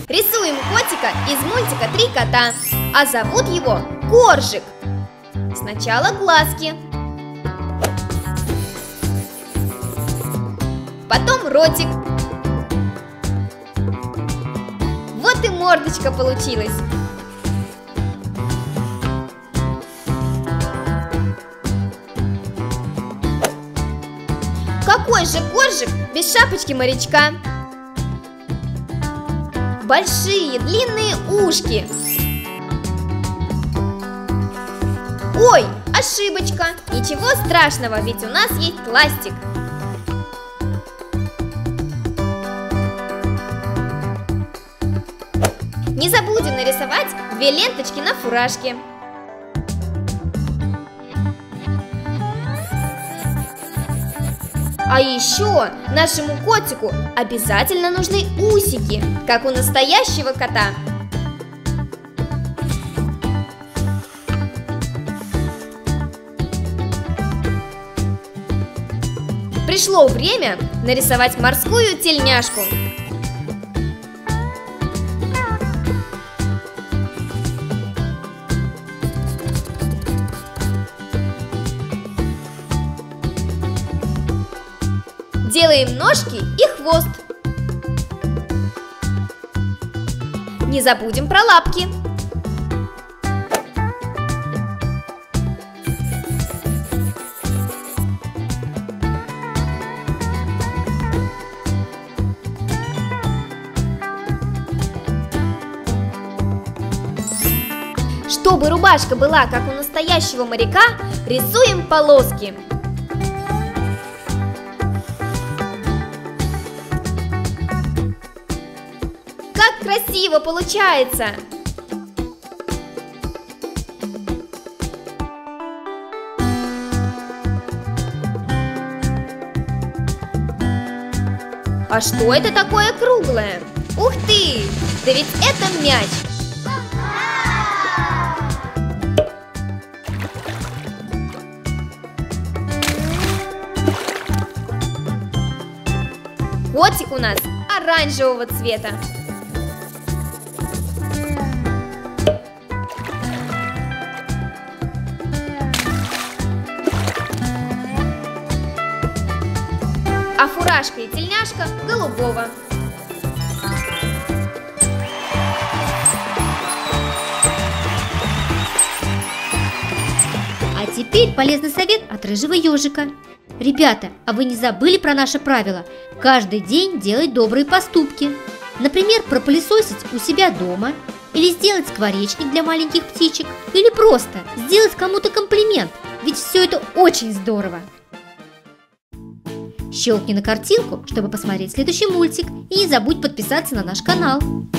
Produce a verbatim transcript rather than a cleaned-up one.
Рисуем котика из мультика «Три кота», а зовут его Коржик. Сначала глазки, потом ротик. Вот и мордочка получилась. Какой же Коржик без шапочки морячка? Большие длинные ушки. Ой, ошибочка. Ничего страшного, ведь у нас есть пластик. Не забудем нарисовать две ленточки на фуражке. А еще нашему котику обязательно нужны усики, как у настоящего кота. Пришло время нарисовать морскую тельняшку. Делаем ножки и хвост. Не забудем про лапки. Чтобы рубашка была как у настоящего моряка, рисуем полоски. Как красиво получается! А что это такое круглое? Ух ты! Да ведь это мяч! Котик у нас оранжевого цвета. А фуражка и тельняшка голубого. А теперь полезный совет от рыжего ежика. Ребята, а вы не забыли про наше правило? Каждый день делать добрые поступки. Например, пропылесосить у себя дома, или сделать скворечник для маленьких птичек, или просто сделать кому-то комплимент, ведь все это очень здорово. Щелкни на картинку, чтобы посмотреть следующий мультик, и не забудь подписаться на наш канал.